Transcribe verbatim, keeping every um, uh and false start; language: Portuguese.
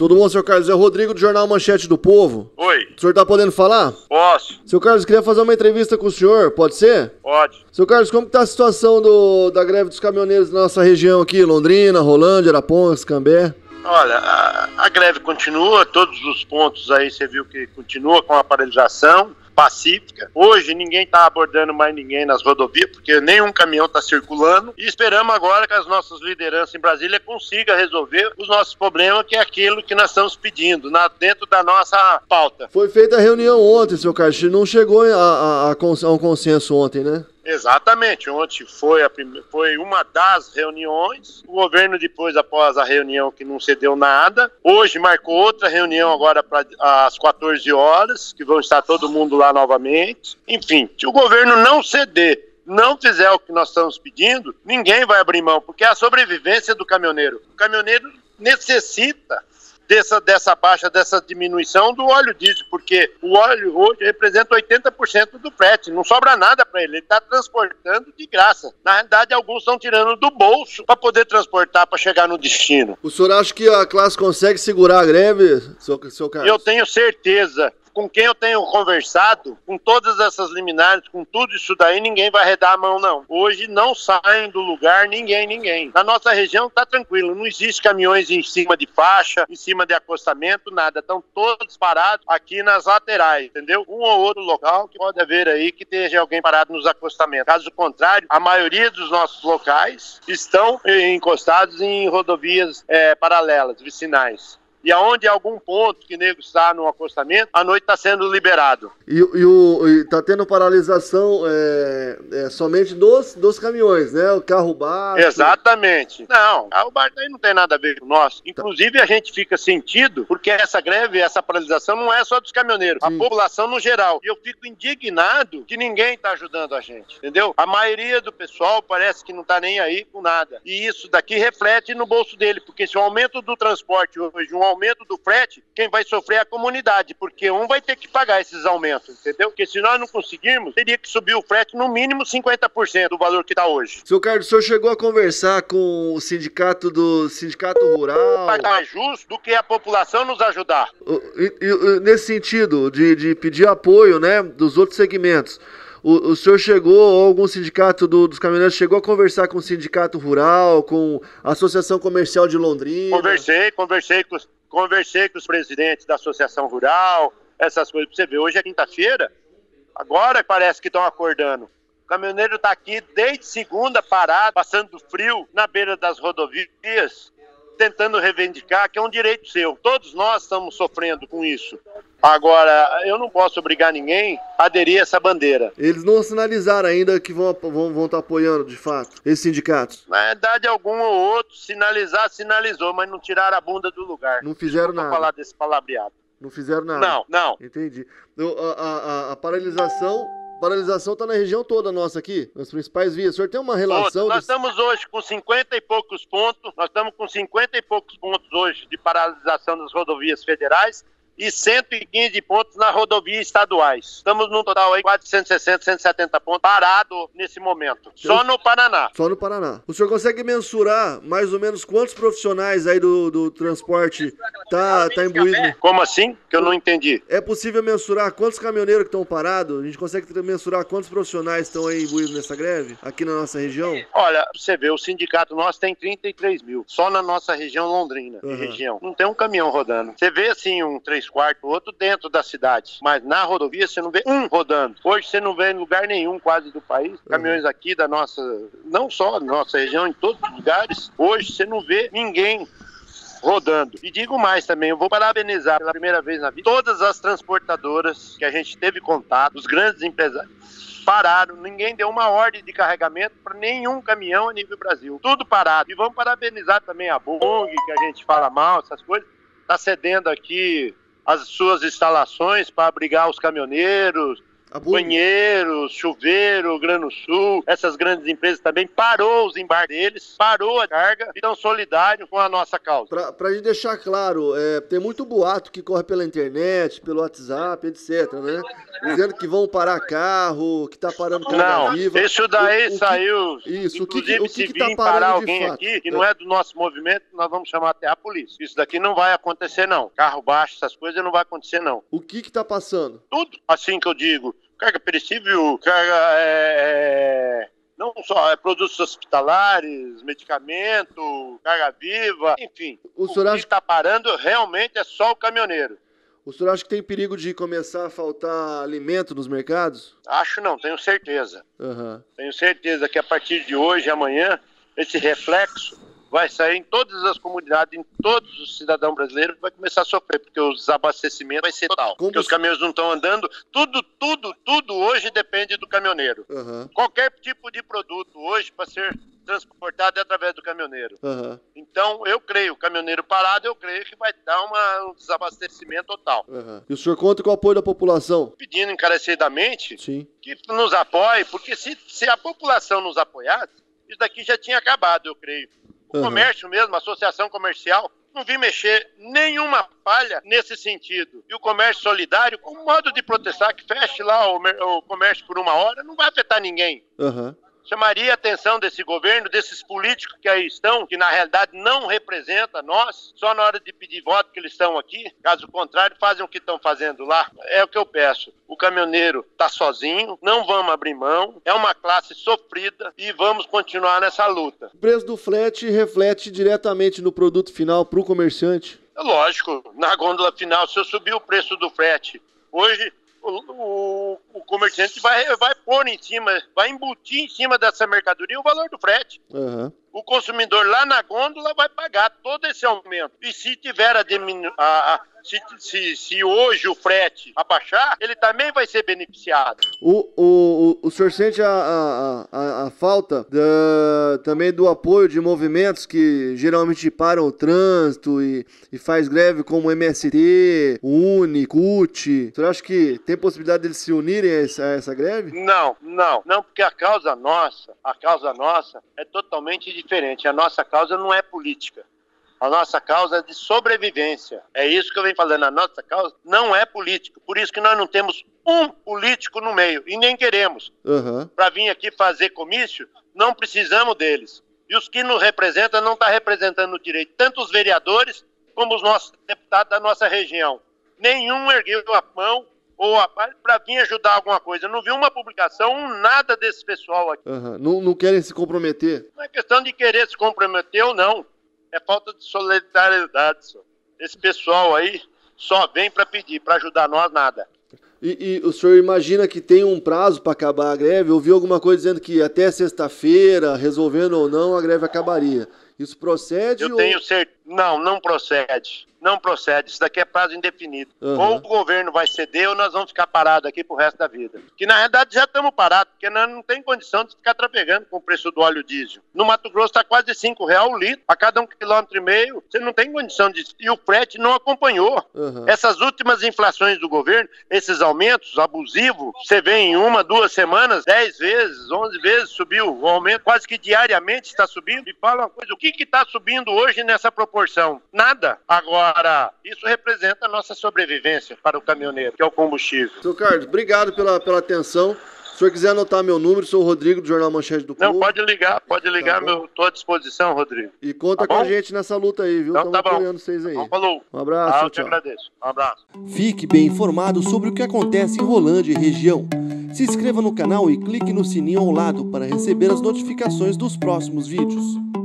Tudo bom, senhor Carlos? É o Rodrigo do Jornal Manchete do Povo. Oi. O senhor tá podendo falar? Posso. Seu Carlos, queria fazer uma entrevista com o senhor, pode ser? Pode. Seu Carlos, como que tá a situação do, da greve dos caminhoneiros na nossa região aqui? Londrina, Rolândia, Arapongas, Cambé? Olha, a, a greve continua, todos os pontos aí você viu que continua com a paralisação pacífica. Hoje ninguém está abordando mais ninguém nas rodovias, porque nenhum caminhão está circulando, e esperamos agora que as nossas lideranças em Brasília consigam resolver os nossos problemas, que é aquilo que nós estamos pedindo, na, dentro da nossa pauta. Foi feita a reunião ontem, seu Carlos, não chegou a, a, a, a um consenso ontem, né? Exatamente, ontem foi, a prime... foi uma das reuniões, o governo depois, após a reunião que não cedeu nada, hoje marcou outra reunião agora para as quatorze horas, que vão estar todo mundo lá novamente. Enfim, se o governo não ceder, não fizer o que nós estamos pedindo, ninguém vai abrir mão, porque é a sobrevivência do caminhoneiro. O caminhoneiro necessita Dessa, dessa baixa, dessa diminuição do óleo diesel, porque o óleo hoje representa oitenta por cento do frete, não sobra nada para ele, ele está transportando de graça. Na realidade, alguns estão tirando do bolso para poder transportar, para chegar no destino. O senhor acha que a classe consegue segurar a greve, seu, seu Carlos? Eu tenho certeza. Com quem eu tenho conversado, com todas essas liminares, com tudo isso daí, ninguém vai arredar a mão, não. Hoje não saem do lugar ninguém, ninguém. Na nossa região tá tranquilo, não existe caminhões em cima de faixa, em cima de acostamento, nada. Estão todos parados aqui nas laterais, entendeu? Um ou outro local que pode haver aí que esteja alguém parado nos acostamentos. Caso contrário, a maioria dos nossos locais estão encostados em rodovias é, paralelas, vicinais. E aonde algum ponto que nego está no acostamento, à noite está sendo liberado. E, e, o, e tá tendo paralisação é, é, somente dos, dos caminhões, né? O carro baixo. Exatamente. Não, o carro baixo aí não tem nada a ver com nós. Inclusive a gente fica sentido, porque essa greve, essa paralisação não é só dos caminhoneiros, Sim. a população no geral. E eu fico indignado que ninguém está ajudando a gente, entendeu? A maioria do pessoal parece que não está nem aí com nada. E isso daqui reflete no bolso dele, porque se o aumento do transporte hoje, um aumento do frete, quem vai sofrer é a comunidade, porque um vai ter que pagar esses aumentos, entendeu? Porque se nós não conseguirmos, teria que subir o frete no mínimo cinquenta por cento do valor que está hoje. Seu Carlos, o senhor chegou a conversar com o sindicato do sindicato rural? Pagar mais justo do que a população nos ajudar. E, e, nesse sentido, de, de pedir apoio, né, dos outros segmentos, O, o senhor chegou, ou algum sindicato do, dos caminhoneiros, chegou a conversar com o sindicato rural, com a Associação Comercial de Londrina? Conversei, conversei com, conversei com os presidentes da Associação Rural, essas coisas pra você ver. Hoje é quinta-feira, agora parece que estão acordando. O caminhoneiro está aqui desde segunda parado, passando frio na beira das rodovias, tentando reivindicar que é um direito seu. Todos nós estamos sofrendo com isso. Agora, eu não posso obrigar ninguém a aderir a essa bandeira. Eles não sinalizaram ainda que vão, vão, vão estar apoiando, de fato, esses sindicatos? Na verdade, algum ou outro sinalizar, sinalizou, mas não tiraram a bunda do lugar. Não fizeram Desculpa nada. falar desse palavreado. Não fizeram nada? Não, não. Entendi. A, a, a, a paralisação... paralisação está na região toda nossa aqui, nas principais vias. O senhor tem uma relação... Nós de... estamos hoje com cinquenta e poucos pontos, nós estamos com cinquenta e poucos pontos hoje de paralisação das rodovias federais e cento e quinze pontos nas rodovias estaduais. Estamos num total aí quase cento e sessenta, cento e setenta pontos parado nesse momento. Só Eu... no Paraná. Só no Paraná. O senhor consegue mensurar mais ou menos quantos profissionais aí do, do transporte tá, tá imbuído? Como assim? Que eu não entendi. É possível mensurar quantos caminhoneiros que estão parados? A gente consegue mensurar quantos profissionais estão aí imbuídos nessa greve? Aqui na nossa região? Olha, você vê, o sindicato nosso tem trinta e três mil. Só na nossa região Londrina. Uhum. Região. Não tem um caminhão rodando. Você vê assim um três quartos, outro dentro da cidade. Mas na rodovia você não vê um rodando. Hoje você não vê em lugar nenhum quase do país. Caminhões aqui da nossa, não só da nossa região, em todos os lugares. Hoje você não vê ninguém rodando. E digo mais também, eu vou parabenizar pela primeira vez na vida todas as transportadoras que a gente teve contato, os grandes empresários. Pararam, ninguém deu uma ordem de carregamento para nenhum caminhão a nível Brasil. Tudo parado. E vamos parabenizar também a Bong, que a gente fala mal, essas coisas. Está cedendo aqui as suas instalações para abrigar os caminhoneiros. Banheiro, chuveiro, Grano Sul, essas grandes empresas também, parou os embarques deles, parou a carga e estão solidários com a nossa causa. Pra, pra gente deixar claro, é, tem muito boato que corre pela internet, pelo WhatsApp, etcétera, né? Dizendo que vão parar carro, que tá parando carga Não, viva. isso daí o, o saiu, que, isso, inclusive o que, o que se que tá vir parar parando alguém de fato? aqui, que não é do nosso movimento, nós vamos chamar até a polícia. Isso daqui não vai acontecer não, carro baixo, essas coisas não vai acontecer não. O que que tá passando? Tudo assim que eu digo, carga perecível, carga é, não só é, produtos hospitalares, medicamento, carga viva, enfim. O O, senhor que acha- está parando realmente é só o caminhoneiro. O senhor acha que tem perigo de começar a faltar alimento nos mercados? Acho não, tenho certeza. Aham. Tenho certeza que a partir de hoje e amanhã, esse reflexo vai sair em todas as comunidades, em todos os cidadãos brasileiros, vai começar a sofrer, porque o desabastecimento vai ser total. Como Porque os se- caminhões não estão andando, tudo, tudo, tudo hoje depende do caminhoneiro. Aham. Qualquer tipo de produto hoje para ser transportado é através do caminhoneiro. Aham. Então, eu creio, o caminhoneiro parado, eu creio que vai dar uma, um desabastecimento total. Aham. E o senhor conta com o apoio da população? Pedindo encarecidamente Sim. que nos apoie, porque se, se a população nos apoiasse, isso daqui já tinha acabado, eu creio. O Uhum. comércio mesmo, a associação comercial, não vi mexer nenhuma falha nesse sentido. E o comércio solidário, como modo de protestar, que feche lá o, mer- o comércio por uma hora, não vai afetar ninguém. Aham. Chamaria a atenção desse governo, desses políticos que aí estão, que na realidade não representam nós, só na hora de pedir voto que eles estão aqui. Caso contrário, fazem o que estão fazendo lá. É o que eu peço. O caminhoneiro está sozinho, não vamos abrir mão, é uma classe sofrida e vamos continuar nessa luta. O preço do frete reflete diretamente no produto final para o comerciante? É lógico, na gôndola final, se eu subir o preço do frete, hoje o, o, o comerciante vai, vai pôr em cima, vai embutir em cima dessa mercadoria o valor do frete. Aham. O consumidor lá na gôndola vai pagar todo esse aumento. E se tiver a diminu... a, a, se, se, se hoje o frete abaixar, ele também vai ser beneficiado. O, o, o, o senhor sente a, a, a, a falta da, também do apoio de movimentos que geralmente param o trânsito e, e faz greve como o M S T, Uni, C U T? O senhor acha que tem possibilidade deles se unirem a essa, a essa greve? Não, não, não, porque a causa nossa, a causa nossa é totalmente diferente. A nossa causa não é política. A nossa causa é de sobrevivência. É isso que eu venho falando. A nossa causa não é política. Por isso que nós não temos um político no meio. E nem queremos. Aham. Para vir aqui fazer comício, não precisamos deles. E os que nos representam não estão representando o direito. Tanto os vereadores como os nossos deputados da nossa região. Nenhum ergueu a mão ou a para vir ajudar alguma coisa. Eu não vi uma publicação, um nada desse pessoal aqui. Aham. Não, não querem se comprometer? Não é questão de querer se comprometer ou não. É falta de solidariedade, senhor. Esse pessoal aí só vem para pedir, para ajudar nós, nada. E, e o senhor imagina que tem um prazo para acabar a greve? Eu vi alguma coisa dizendo que até sexta-feira, resolvendo ou não, a greve acabaria. Isso procede? Eu ou... tenho certeza. Não, não procede. Não procede. Isso daqui é prazo indefinido. Uhum. Ou o governo vai ceder ou nós vamos ficar parados aqui pro resto da vida. Que na realidade já estamos parados, porque nós não tem condição de ficar trafegando com o preço do óleo diesel. No Mato Grosso está quase cinco reais o litro. A cada um quilômetro e meio, você não tem condição de... E o frete não acompanhou. Uhum. Essas últimas inflações do governo, esses aumentos abusivos, você vê em uma, duas semanas, dez vezes, onze vezes subiu. O aumento quase que diariamente está subindo. E fala uma coisa, o que que está subindo hoje nessa proporção? Nada. Agora, isso representa a nossa sobrevivência para o caminhoneiro, que é o combustível. Seu Carlos, obrigado pela, pela atenção. Se o senhor quiser anotar meu número, sou o Rodrigo, do Jornal Manchete do Povo. Não, pode ligar, pode ligar, Tá meu, estou à disposição, Rodrigo. E conta Tá com a bom? gente nessa luta aí, viu? Então Estamos tá bom. apoiando vocês aí. Então, falou. Um abraço, Ah, tchau, eu te tchau. agradeço. Um abraço. Fique bem informado sobre o que acontece em Rolândia e região. Se inscreva no canal e clique no sininho ao lado para receber as notificações dos próximos vídeos.